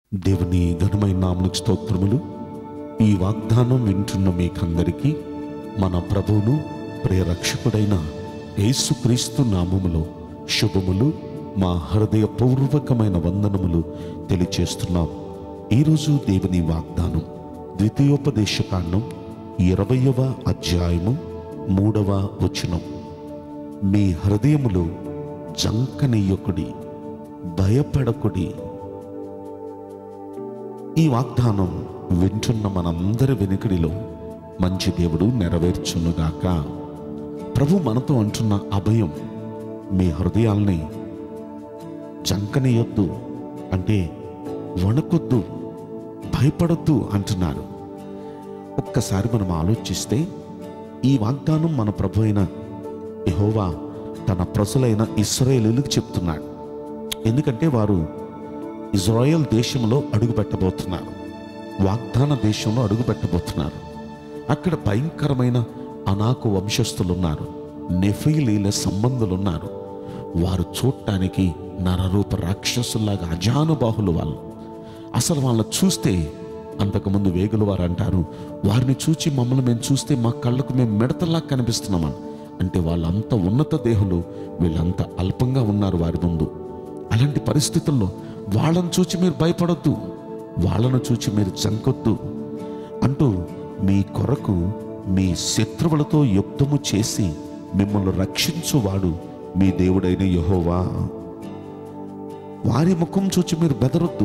దేవుని ఘనమైన నామమునకు స్తోత్రములు. ఈ వాగ్దానం వింటున్న మీకందరికీ మన ప్రభువును ప్రియరక్షకుడైన యేసుక్రీస్తు నామములో శుభములు, మా హృదయపూర్వకమైన వందనములు తెలియచేస్తున్నాం. ఈరోజు దేవుని వాగ్దానం ద్వితీయోపదేశకాండం 20వ అధ్యాయము 3వ వచనం. మీ హృదయములు జంకనీయకుడి, భయపడకుడి. ఈ వాగ్దానం వింటున్న మనందరి వెనుకడిలో మంచి దేవుడు నెరవేర్చునుగాక. ప్రభు మనతో అంటున్న అభయం, మీ హృదయాల్ని జంకనీయొద్దు, అంటే వణకొద్దు, భయపడొద్దు అంటున్నారు. ఒక్కసారి మనం ఆలోచిస్తే ఈ వాగ్దానం మన ప్రభు అయిన యెహోవా తన ప్రజలైన ఇశ్రాయేలీయులకు చెప్తున్నాడు. ఎందుకంటే వారు ఇజ్రాయెల్ దేశంలో అడుగుపెట్టబోతున్నారు, వాగ్దాన దేశంలో అడుగుపెట్టబోతున్నారు. అక్కడ భయంకరమైన అనాకు వంశస్థులు ఉన్నారు, నెఫీలీల సంబంధులు ఉన్నారు. వారు చూడటానికి నరరూప రాక్షసుల్లాగా అజానుబాహులు వాళ్ళు. అసలు వాళ్ళని చూస్తే అంతకుముందు వేగులు వారు అంటారు, వారిని చూచి మమ్మల్ని మేము చూస్తే మా కళ్ళకు మేము మిడతల్లా కనిపిస్తున్నామని. అంటే వాళ్ళంత ఉన్నత దేహులు, వీళ్ళంతా అల్పంగా ఉన్నారు వారి ముందు. అలాంటి పరిస్థితుల్లో వాళ్ళను చూచి మీరు భయపడొద్దు, వాళ్ళను చూచి మీరు జంకొద్దు అంటూ మీ కొరకు మీ శత్రువులతో యుద్ధము చేసి మిమ్మల్ని రక్షించువాడు మీ దేవుడైన యెహోవా. వారి ముఖం చూచి మీరు బెదరొద్దు,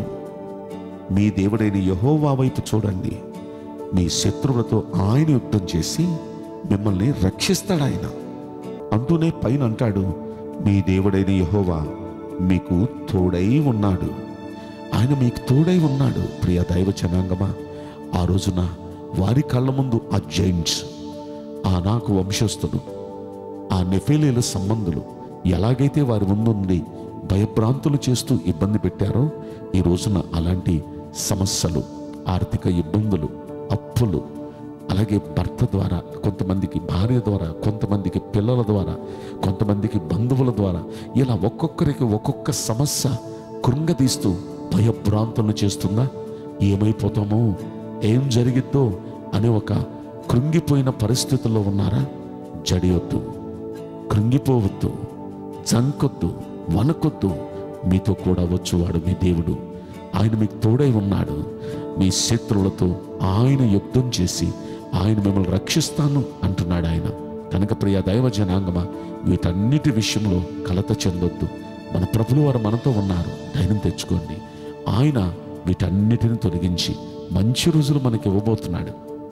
మీ దేవుడైన యెహోవా వైపు చూడండి. మీ శత్రువులతో ఆయన యుద్ధం చేసి మిమ్మల్ని రక్షిస్తాడు ఆయన అంటూనే పైన అంటాడు, మీ దేవుడైన యెహోవా మీకు తోడై ఉన్నాడు. ఆయన మీకు తోడై ఉన్నాడు. ప్రియ దైవ జనాంగమా, ఆ రోజున వారి కళ్ళ ముందు ఆ జైంట్స్, ఆ నాకు వంశస్థులు, ఆ నెఫీలీల సంబంధులు ఎలాగైతే వారి ముందుండి భయభ్రాంతులు చేస్తూ ఇబ్బంది పెట్టారో, ఈ రోజున అలాంటి సమస్యలు, ఆర్థిక ఇబ్బందులు, అప్పులు, అలాగే భర్త ద్వారా, కొంతమందికి భార్య ద్వారా, కొంతమందికి పిల్లల ద్వారా, కొంతమందికి బంధువుల ద్వారా, ఇలా ఒక్కొక్కరికి ఒక్కొక్క సమస్య కృంగదీస్తూ భయభ్రాంతులను చేస్తుందా? ఏమైపోతామో, ఏం జరిగిద్దో అనే ఒక కృంగిపోయిన పరిస్థితుల్లో ఉన్నారా? జడియొద్దు, కృంగిపోవద్దు, జంకొద్దు, వణకొద్దు. మీతో కూడా వచ్చువాడు మీ దేవుడు. ఆయన మీకు తోడై ఉన్నాడు. మీ శత్రువులతో ఆయన యుద్ధం చేసి ఆయన మిమ్మల్ని రక్షిస్తాను అంటున్నాడు ఆయన. కనుక ప్రియ దైవ జనాంగమా, వీటన్నిటి విషయంలో కలత చెందొద్దు. మన ప్రభులు వారు మనతో ఉన్నారు, ధైర్యం తెచ్చుకోండి. ఆయన వీటన్నిటిని తొలగించి మంచి రోజులు మనకి ఇవ్వబోతున్నాడు.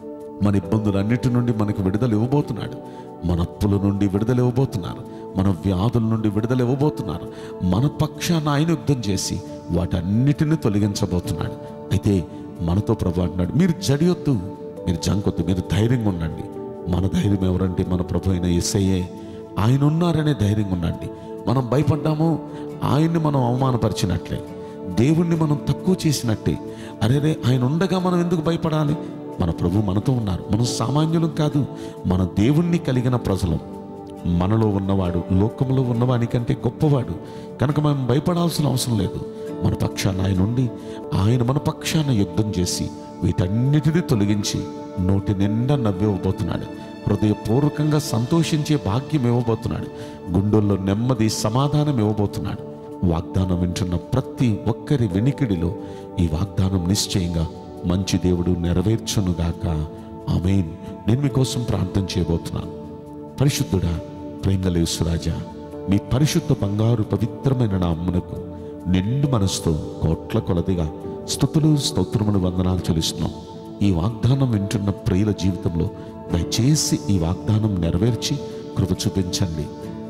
మన ఇబ్బందులన్నిటి నుండి మనకు విడుదల ఇవ్వబోతున్నాడు. మన అప్పుల నుండి విడుదల ఇవ్వబోతున్నారు, మన వ్యాధుల నుండి విడుదల ఇవ్వబోతున్నారు. మన పక్షాన ఆయన యుద్ధం చేసి వాటన్నిటిని తొలగించబోతున్నాడు. అయితే మనతో ప్రభు అంటున్నాడు, మీరు జడియొద్దు, మీరు జంకొద్దు, మీరు ధైర్యంగా ఉండండి. మన ధైర్యం ఎవరంటే మన ప్రభు అయిన యేసయ్యే. ఆయన ఉన్నారనే ధైర్యంగా ఉండండి. మనం భయపడ్డామో ఆయన్ని మనం అవమానపరిచినట్లే, దేవుణ్ణి మనం తక్కువ చేసినట్టే. అరేరే, ఆయన ఉండగా మనం ఎందుకు భయపడాలి? మన ప్రభు మనతో ఉన్నారు. మనం సామాన్యులం కాదు, మన దేవుణ్ణి కలిగిన ప్రజలం. మనలో ఉన్నవాడు లోకంలో ఉన్నవానికంటే గొప్పవాడు. కనుక మనం భయపడాల్సిన అవసరం లేదు. మన పక్షాన ఆయన ఉండి, ఆయన మన పక్షాన యుద్ధం చేసి వీటన్నిటినీ తొలగించి నోటి నిండా నవ్వివ్వబోతున్నాడు. హృదయపూర్వకంగా సంతోషించే భాగ్యం ఇవ్వబోతున్నాడు. గుండెల్లో నెమ్మది, సమాధానం ఇవ్వబోతున్నాడు. వాగ్దానం వింటున్న ప్రతి ఒక్కరి వెనికిడిలో ఈ వాగ్దానం నిశ్చయంగా మంచి దేవుడు నెరవేర్చునుగాక. ఆమేన్. నేను మీకోసం ప్రార్థన చేయబోతున్నాను. పరిశుద్ధుడా, ప్రేమగల యేసురాజా, మీ పరిశుద్ధ బంగారు పవిత్రమైన నామమునకు నిండు మనసుతో కోట్ల కొలదిగా స్తుతులు, స్తోత్రములు, వందనాలు చెల్లిస్తున్నాం. ఈ వాగ్దానం వింటున్న ప్రియుల జీవితంలో దయచేసి ఈ వాగ్దానం నెరవేర్చి కృప చూపించండి.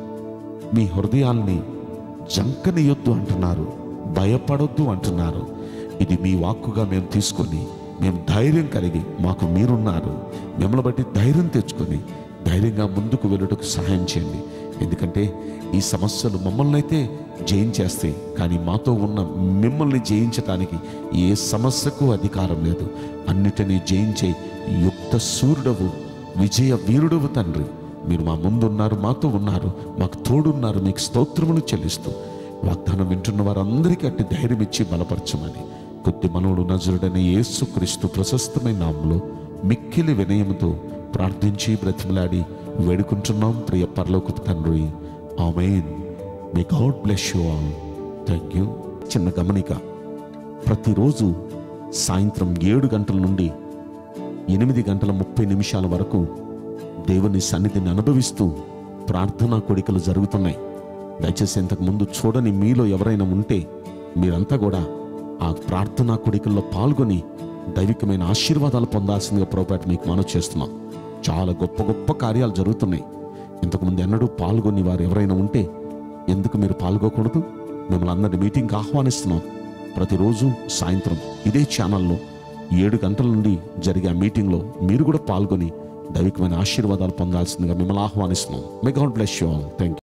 మీ హృదయాల్ని జంకనీయొద్దు అంటున్నారు, భయపడొద్దు అంటున్నారు. ఇది మీ వాక్కుగా మేము తీసుకొని, మేము ధైర్యం కలిగి, మాకు మీరున్నారు, మిమ్మల్ని బట్టి ధైర్యం తెచ్చుకొని ధైర్యంగా ముందుకు వెళ్ళుటకు సహాయం చేయండి. ఎందుకంటే ఈ సమస్యలు మమ్మల్ని అయితే జయించేస్తాయి, కానీ మాతో ఉన్న మిమ్మల్ని జయించటానికి ఏ సమస్యకు అధికారం లేదు. అన్నిటినీ జయించే యుక్త సూర్యుడవు, విజయ వీరుడవు తండ్రి. మీరు మా ముందున్నారు, మాతో ఉన్నారు, మాకు తోడున్నారు. మీకు స్తోత్రములు చెల్లిస్తూ వాగ్దానం వింటున్న వారందరికీ అట్టి ధైర్యం ఇచ్చి బలపరచమని కొద్ది మనవుడు నజరుడైన యేసుక్రీస్తు ప్రశస్తమైన నామములో మిక్కిలి వినయముతో ప్రార్థించి బ్రతిమలాడి వేడుకుంటున్నాం ప్రియ పరలోకపు తండ్రి. Amen. May God bless you all. Thank you. చిన్న గమనిక, ప్రతిరోజు సాయంత్రం 7 గంటల నుండి 8:30 వరకు దేవుని సన్నిధిని అనుభవిస్తూ ప్రార్థనా కోడికలు జరుగుతున్నాయి. దయచేసి ఇంతకుముందు చూడని మీలో ఎవరైనా ఉంటే మీరంతా కూడా ఆ ప్రార్థనా కోడికల్లో పాల్గొని దైవికమైన ఆశీర్వాదాలు పొందాల్సిందిగా ప్రభువుపేట మీకు మనవి చేస్తున్నాం. చాలా గొప్ప గొప్ప కార్యాలు జరుగుతున్నాయి. ఇంతకుముందు ఎన్నడూ పాల్గొని వారు ఎవరైనా ఉంటే ఎందుకు మీరు పాల్గొకూడదు? మిమ్మల్ని అందరినీ మీటింగ్కి ఆహ్వానిస్తున్నాం. ప్రతిరోజు సాయంత్రం ఇదే ఛానల్లో 7 గంటల నుండి జరిగే ఆ మీటింగ్లో మీరు కూడా పాల్గొని దైవికమైన ఆశీర్వాదాలు పొందాల్సిందిగా మిమ్మల్ని ఆహ్వానిస్తున్నాం. May God bless you all. Thank you.